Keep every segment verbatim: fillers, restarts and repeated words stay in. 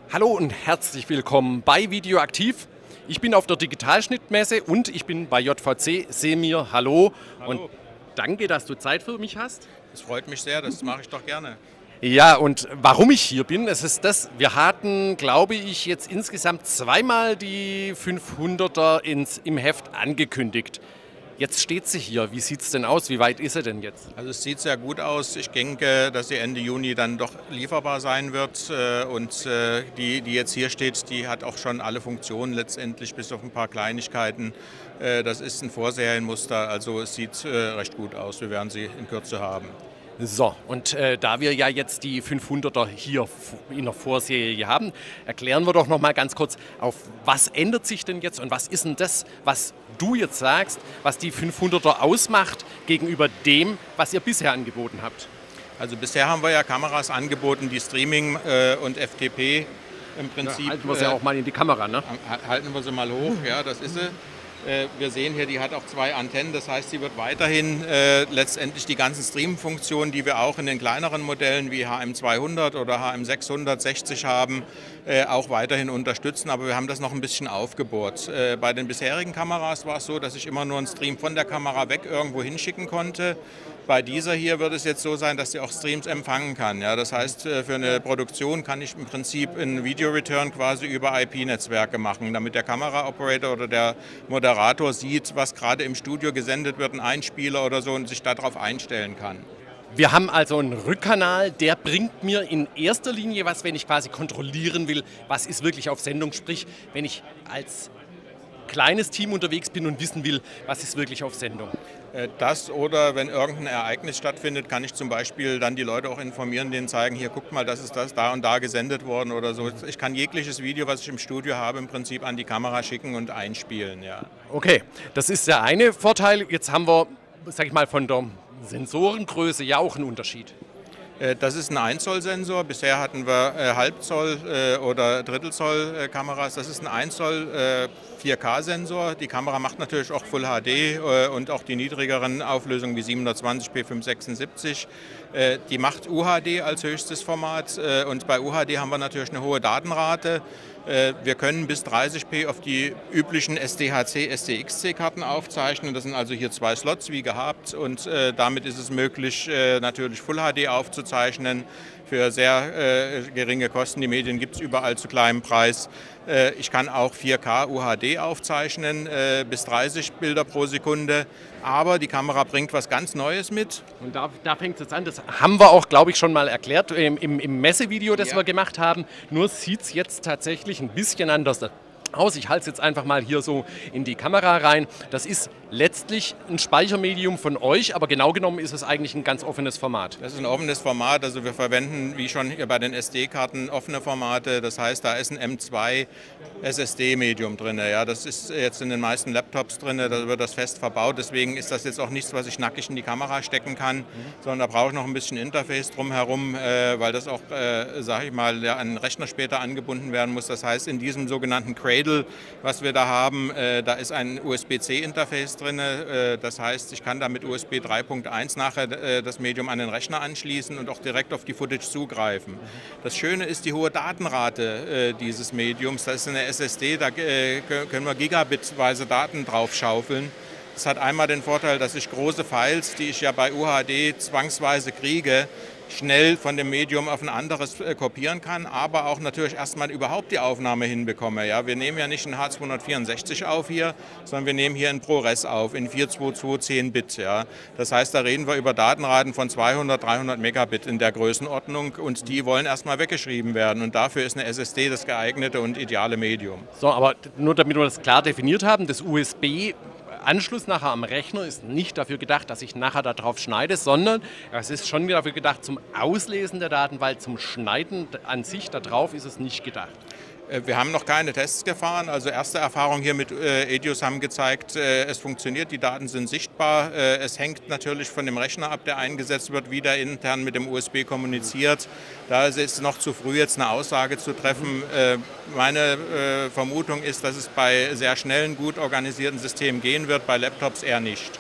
Hallo und herzlich willkommen bei Videoaktiv. Ich bin auf der Digitalschnittmesse und ich bin bei J V C Semir. Hallo. Hallo. Und danke, dass du Zeit für mich hast. Das freut mich sehr, das mache ich doch gerne. Ja, und warum ich hier bin, es ist das, wir hatten, glaube ich, jetzt insgesamt zweimal die fünfhunderter ins, im Heft angekündigt. Jetzt steht sie hier. Wie sieht es denn aus? Wie weit ist sie denn jetzt? Also es sieht sehr gut aus. Ich denke, dass sie Ende Juni dann doch lieferbar sein wird. Und die, die jetzt hier steht, die hat auch schon alle Funktionen letztendlich, bis auf ein paar Kleinigkeiten. Das ist ein Vorserienmuster, also es sieht recht gut aus. Wir werden sie in Kürze haben. So, und äh, da wir ja jetzt die fünfhunderter hier in der Vorserie haben, erklären wir doch noch mal ganz kurz, auf was ändert sich denn jetzt und was ist denn das, was du jetzt sagst, was die fünfhunderter ausmacht gegenüber dem, was ihr bisher angeboten habt? Also bisher haben wir ja Kameras angeboten, die Streaming äh, und F T P im Prinzip... Ja, halten wir sie ja auch mal in die Kamera, ne? Halten wir sie mal hoch, ja, das ist sie. Wir sehen hier, die hat auch zwei Antennen, das heißt, sie wird weiterhin äh, letztendlich die ganzen Stream-Funktionen, die wir auch in den kleineren Modellen wie H M zweihundert oder H M sechshundertsechzig haben, äh, auch weiterhin unterstützen. Aber wir haben das noch ein bisschen aufgebohrt. Äh, bei den bisherigen Kameras war es so, dass ich immer nur einen Stream von der Kamera weg irgendwo hinschicken konnte. Bei dieser hier wird es jetzt so sein, dass sie auch Streams empfangen kann. Ja, das heißt, für eine Produktion kann ich im Prinzip einen Video-Return quasi über I P-Netzwerke machen, damit der Kamera-Operator oder der Moderator sieht, was gerade im Studio gesendet wird, ein Einspieler oder so, und sich darauf einstellen kann. Wir haben also einen Rückkanal, der bringt mir in erster Linie was, wenn ich quasi kontrollieren will, was ist wirklich auf Sendung, sprich, wenn ich als kleines Team unterwegs bin und wissen will, was ist wirklich auf Sendung. Das oder wenn irgendein Ereignis stattfindet, kann ich zum Beispiel dann die Leute auch informieren, denen zeigen, hier guckt mal, das ist das da und da gesendet worden oder so. Ich kann jegliches Video, was ich im Studio habe, im Prinzip an die Kamera schicken und einspielen. Ja. Okay, das ist der eine Vorteil. Jetzt haben wir, sag ich mal, von der Sensorengröße ja auch einen Unterschied. Das ist ein ein Zoll Sensor. Bisher hatten wir äh, Halbzoll äh, oder Drittelzoll äh, Kameras. Das ist ein ein Zoll äh, vier K Sensor. Die Kamera macht natürlich auch Full H D äh, und auch die niedrigeren Auflösungen wie siebenhundertzwanzig p fünfhundertsechsundsiebzig. Äh, die macht U H D als höchstes Format äh, und bei U H D haben wir natürlich eine hohe Datenrate. Äh, wir können bis dreißig p auf die üblichen S D H C, S D X C-Karten aufzeichnen. Das sind also hier zwei Slots wie gehabt und äh, damit ist es möglich, äh, natürlich Full H D aufzuzeichnen für sehr äh, geringe Kosten. Die Medien gibt es überall zu kleinem Preis. Äh, ich kann auch vier K U H D aufzeichnen, äh, bis dreißig Bilder pro Sekunde. Aber die Kamera bringt was ganz Neues mit. Und da, da fängt es jetzt an. Das haben wir auch, glaube ich, schon mal erklärt im, im, im Messevideo, das ja. wir gemacht haben. Nur sieht es jetzt tatsächlich ein bisschen anders aus. Ich halte es jetzt einfach mal hier so in die Kamera rein. Das ist letztlich ein Speichermedium von euch, aber genau genommen ist es eigentlich ein ganz offenes Format. Das ist ein offenes Format, also wir verwenden, wie schon hier bei den S D-Karten, offene Formate. Das heißt, da ist ein M zwei S S D-Medium drin. Ja, das ist jetzt in den meisten Laptops drin, da wird das fest verbaut. Deswegen ist das jetzt auch nichts, was ich nackig in die Kamera stecken kann, mhm. sondern da brauche ich noch ein bisschen Interface drumherum, äh, weil das auch, äh, sage ich mal, ja, an den Rechner später angebunden werden muss. Das heißt, in diesem sogenannten Cradle, was wir da haben, äh, da ist ein U S B C-Interface drin. Äh, das heißt, ich kann da mit U S B drei Punkt eins nachher äh, das Medium an den Rechner anschließen und auch direkt auf die Footage zugreifen. Mhm. Das Schöne ist die hohe Datenrate äh, dieses Mediums. Das ist eine S S D, da äh, können wir gigabitweise Daten drauf schaufeln. Das hat einmal den Vorteil, dass ich große Files, die ich ja bei U H D zwangsweise kriege, schnell von dem Medium auf ein anderes äh, kopieren kann, aber auch natürlich erstmal überhaupt die Aufnahme hinbekomme. Ja? Wir nehmen ja nicht in H zweihundertvierundsechzig auf hier, sondern wir nehmen hier in ProRes auf, in vier zwei zwei zehn Bit. Ja? Das heißt, da reden wir über Datenraten von zweihundert, dreihundert Megabit in der Größenordnung und die wollen erstmal weggeschrieben werden und dafür ist eine S S D das geeignete und ideale Medium. So, aber nur damit wir das klar definiert haben, das U S B Anschluss nachher am Rechner ist nicht dafür gedacht, dass ich nachher darauf schneide, sondern es ist schon dafür gedacht zum Auslesen der Daten, weil zum Schneiden an sich darauf ist es nicht gedacht. Wir haben noch keine Tests gefahren, also erste Erfahrungen hier mit äh, Edius haben gezeigt, äh, es funktioniert, die Daten sind sichtbar. Äh, es hängt natürlich von dem Rechner ab, der eingesetzt wird, wie der intern mit dem U S B kommuniziert. Da ist es noch zu früh, jetzt eine Aussage zu treffen. Äh, meine äh, Vermutung ist, dass es bei sehr schnellen, gut organisierten Systemen gehen wird, bei Laptops eher nicht.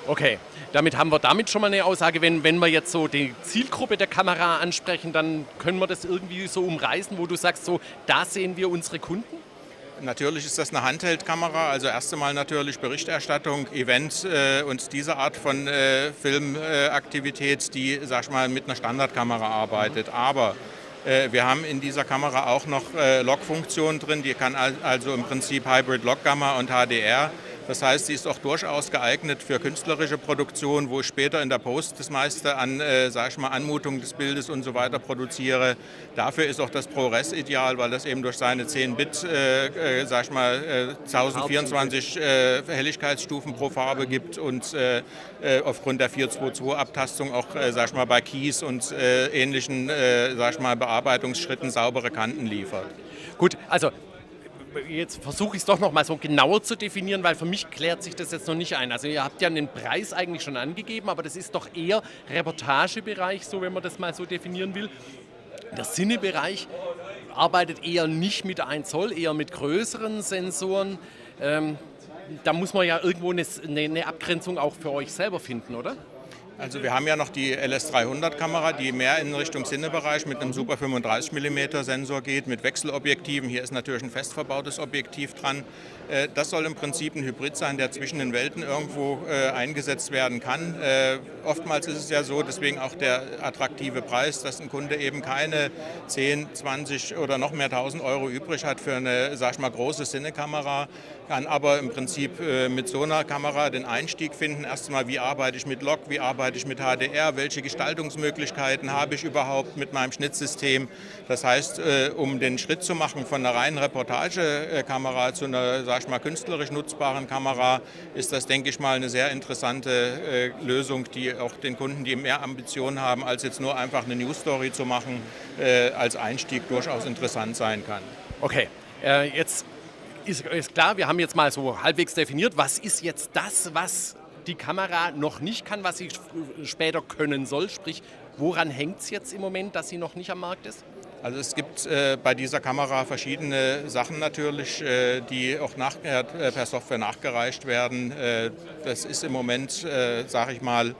Okay, damit haben wir damit schon mal eine Aussage. Wenn, wenn wir jetzt so die Zielgruppe der Kamera ansprechen, dann können wir das irgendwie so umreißen, wo du sagst, so, da sehen wir unsere Kunden? Natürlich ist das eine Handheld-Kamera, also erst einmal natürlich Berichterstattung, Event äh, und diese Art von äh, Filmaktivität, äh, die, sag ich mal, mit einer Standardkamera arbeitet. Aber äh, wir haben in dieser Kamera auch noch äh, Log-Funktionen drin, die kann also im Prinzip Hybrid-Log-Gamma und H D R. Das heißt, sie ist auch durchaus geeignet für künstlerische Produktion, wo ich später in der Post das meiste an, äh, sag ich mal, Anmutung des Bildes und so weiter produziere. Dafür ist auch das ProRes ideal, weil das eben durch seine zehn Bit, äh, äh, sag ich mal, äh, tausendvierundzwanzig äh, Helligkeitsstufen pro Farbe gibt und äh, aufgrund der vier zwei zwei Abtastung auch, äh, sag ich mal, bei Keys und äh, ähnlichen, äh, sag ich mal, Bearbeitungsschritten saubere Kanten liefert. Gut, also jetzt versuche ich es doch noch mal so genauer zu definieren, weil für mich klärt sich das jetzt noch nicht ein. Also ihr habt ja den Preis eigentlich schon angegeben, aber das ist doch eher Reportagebereich, so wenn man das mal so definieren will. Der Cinebereich arbeitet eher nicht mit ein Zoll, eher mit größeren Sensoren. Ähm, da muss man ja irgendwo eine, eine Abgrenzung auch für euch selber finden, oder? Also wir haben ja noch die L S dreihundert Kamera, die mehr in Richtung Cinebereich mit einem Super fünfunddreißig Millimeter Sensor geht, mit Wechselobjektiven. Hier ist natürlich ein fest verbautes Objektiv dran. Das soll im Prinzip ein Hybrid sein, der zwischen den Welten irgendwo eingesetzt werden kann. Oftmals ist es ja so, deswegen auch der attraktive Preis, dass ein Kunde eben keine zehn, zwanzig oder noch mehr tausend Euro übrig hat für eine, sag ich mal, große Cinekamera, kann aber im Prinzip mit so einer Kamera den Einstieg finden. Erstmal, wie arbeite ich mit Log, wie arbeite ich mit H D R, welche Gestaltungsmöglichkeiten habe ich überhaupt mit meinem Schnittsystem. Das heißt, um den Schritt zu machen von einer reinen Reportagekamera zu einer, sag ich mal, künstlerisch nutzbaren Kamera, ist das, denke ich mal, eine sehr interessante Lösung, die auch den Kunden, die mehr Ambitionen haben, als jetzt nur einfach eine News-Story zu machen, als Einstieg durchaus interessant sein kann. Okay, äh, jetzt ist, ist klar, wir haben jetzt mal so halbwegs definiert, was ist jetzt das, was die Kamera noch nicht kann, was sie später können soll. Sprich, woran hängt es jetzt im Moment, dass sie noch nicht am Markt ist? Also es gibt äh, bei dieser Kamera verschiedene Sachen natürlich, äh, die auch nach, äh, per Software nachgereicht werden. Äh, das ist im Moment, äh, sage ich mal,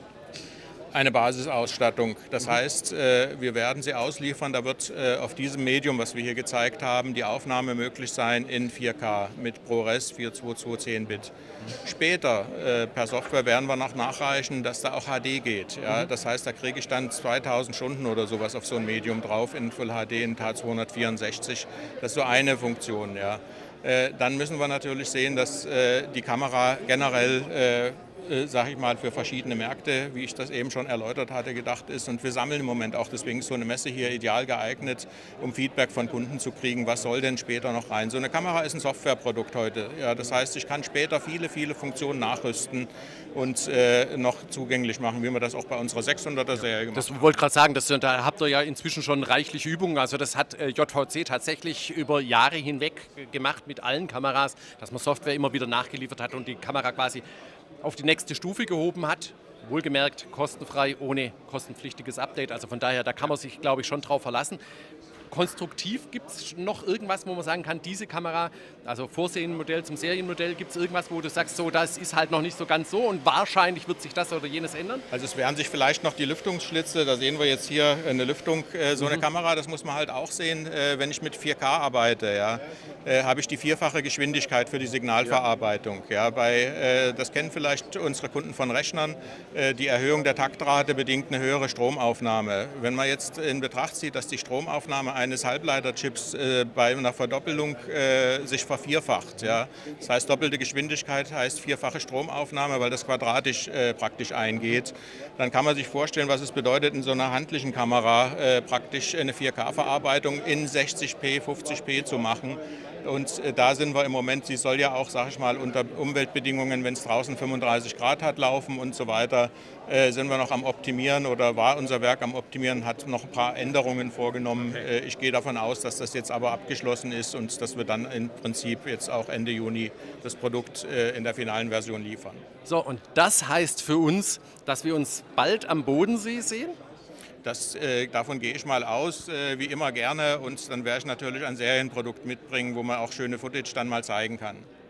eine Basisausstattung. Das heißt, wir werden sie ausliefern, da wird auf diesem Medium, was wir hier gezeigt haben, die Aufnahme möglich sein in vier K mit ProRes vier zwei zwei zehn Bit. Später per Software werden wir noch nachreichen, dass da auch H D geht. Ja? Das heißt, da kriege ich dann zweitausend Stunden oder sowas auf so ein Medium drauf in Full H D in H zweihundertvierundsechzig. Das ist so eine Funktion. Ja? Dann müssen wir natürlich sehen, dass die Kamera generell sage ich mal, für verschiedene Märkte, wie ich das eben schon erläutert hatte, gedacht ist. Und wir sammeln im Moment auch, deswegen ist so eine Messe hier ideal geeignet, um Feedback von Kunden zu kriegen, was soll denn später noch rein. So eine Kamera ist ein Softwareprodukt heute. Ja, das heißt, ich kann später viele, viele Funktionen nachrüsten und äh, noch zugänglich machen, wie wir das auch bei unserer sechshunderter Serie gemacht haben. Das wollte ich gerade sagen, das, da habt ihr ja inzwischen schon reichlich Übungen. Also das hat äh, J V C tatsächlich über Jahre hinweg gemacht mit allen Kameras, dass man Software immer wieder nachgeliefert hat und die Kamera quasi auf die nächste Stufe gehoben hat. Wohlgemerkt kostenfrei, ohne kostenpflichtiges Update. Also von daher, da kann man sich, glaube ich, schon drauf verlassen. Konstruktiv gibt es noch irgendwas, wo man sagen kann, diese Kamera, also Vorserienmodell zum Serienmodell, gibt es irgendwas, wo du sagst, so, das ist halt noch nicht so ganz so und wahrscheinlich wird sich das oder jenes ändern? Also es werden sich vielleicht noch die Lüftungsschlitze, da sehen wir jetzt hier eine Lüftung, äh, so eine mhm. Kamera, das muss man halt auch sehen, äh, wenn ich mit vier K arbeite, ja, äh, habe ich die vierfache Geschwindigkeit für die Signalverarbeitung. Ja. Ja, bei, äh, das kennen vielleicht unsere Kunden von Rechnern, äh, die Erhöhung der Taktrate bedingt eine höhere Stromaufnahme. Wenn man jetzt in Betracht zieht, dass die Stromaufnahme eines Halbleiterchips äh, bei einer Verdoppelung äh, sich vervierfacht. Ja. Das heißt, doppelte Geschwindigkeit heißt vierfache Stromaufnahme, weil das quadratisch äh, praktisch eingeht. Dann kann man sich vorstellen, was es bedeutet, in so einer handlichen Kamera äh, praktisch eine vier K-Verarbeitung in sechzig p, fünfzig p zu machen. Und äh, da sind wir im Moment, sie soll ja auch, sage ich mal, unter Umweltbedingungen, wenn es draußen fünfunddreißig Grad hat, laufen und so weiter, äh, sind wir noch am Optimieren oder war unser Werk am Optimieren, hat noch ein paar Änderungen vorgenommen. Äh, ich gehe davon aus, dass das jetzt aber abgeschlossen ist und dass wir dann im Prinzip jetzt auch Ende Juni das Produkt äh, in der finalen Version liefern. So, und das heißt für uns, dass wir uns bald am Bodensee sehen? Das, äh, davon gehe ich mal aus, äh, wie immer gerne. Und dann werde ich natürlich ein Serienprodukt mitbringen, wo man auch schöne Footage dann mal zeigen kann.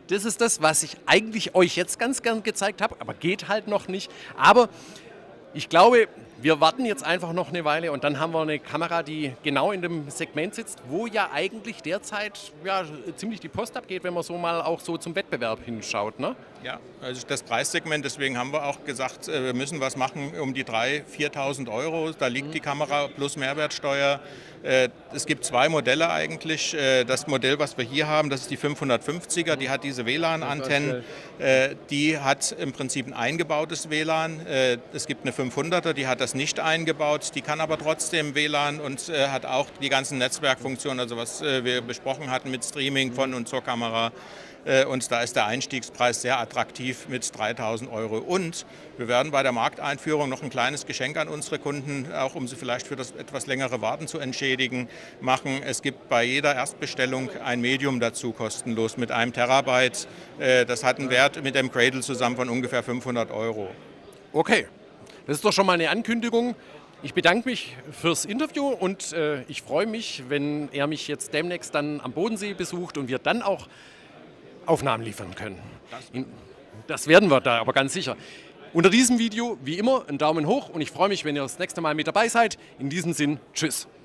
das ist das, was ich eigentlich euch jetzt ganz gern gezeigt habe, aber geht halt noch nicht. Aber ich glaube, wir warten jetzt einfach noch eine Weile und dann haben wir eine Kamera, die genau in dem Segment sitzt, wo ja eigentlich derzeit ja, ziemlich die Post abgeht, wenn man so mal auch so zum Wettbewerb hinschaut, ne? Ja, also das Preissegment, deswegen haben wir auch gesagt, wir müssen was machen um die dreitausend, viertausend Euro. Da liegt die Kamera plus Mehrwertsteuer. Es gibt zwei Modelle eigentlich. Das Modell, was wir hier haben, das ist die fünfhundertfünfziger, die hat diese W L A N-Antennen. Die hat im Prinzip ein eingebautes W L A N. Es gibt eine fünfhunderter, die hat das nicht eingebaut. Die kann aber trotzdem W L A N und hat auch die ganzen Netzwerkfunktionen, also was wir besprochen hatten mit Streaming von und zur Kamera. Und da ist der Einstiegspreis sehr attraktiv mit dreitausend Euro. Und wir werden bei der Markteinführung noch ein kleines Geschenk an unsere Kunden, auch um sie vielleicht für das etwas längere Warten zu entschädigen, machen. Es gibt bei jeder Erstbestellung ein Medium dazu, kostenlos mit einem Terabyte. Das hat einen Wert mit dem Cradle zusammen von ungefähr fünfhundert Euro. Okay, das ist doch schon mal eine Ankündigung. Ich bedanke mich fürs Interview und äh, ich freue mich, wenn er mich jetzt demnächst dann am Bodensee besucht und wir dann auch Aufnahmen liefern können. Das werden wir da aber ganz sicher. Unter diesem Video, wie immer, einen Daumen hoch und ich freue mich, wenn ihr das nächste Mal mit dabei seid. In diesem Sinn, tschüss.